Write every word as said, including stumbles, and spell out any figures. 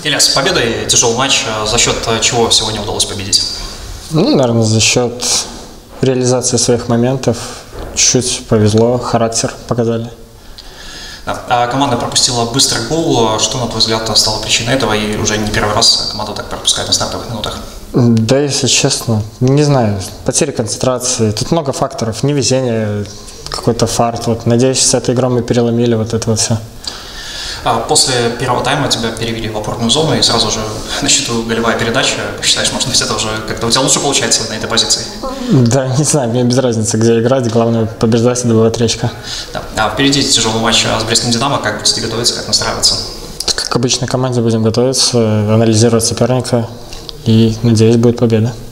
Илья, с победой, тяжелый матч. За счет чего сегодня удалось победить? Ну, наверное, за счет реализации своих моментов. Чуть-чуть повезло, характер показали. Да. А команда пропустила быстрый гол. Что, на твой взгляд, стало причиной этого? И уже не первый раз команда так пропускает на стартовых минутах. Да, если честно, не знаю. Потери концентрации. Тут много факторов. Невезение, какой-то фарт. Вот, надеюсь, с этой игрой мы переломили вот это вот все. После первого тайма тебя перевели в опорную зону и сразу же на счету голевая передача. Считаешь, может быть, это уже как-то у тебя лучше получается на этой позиции? Да, не знаю, мне без разницы, где играть. Главное побеждать и добывать очки. Да. А впереди тяжелый матч с Брестским Динамо. Как будете готовиться, как настраиваться? Как обычно, команде будем готовиться, анализировать соперника и, надеюсь, будет победа.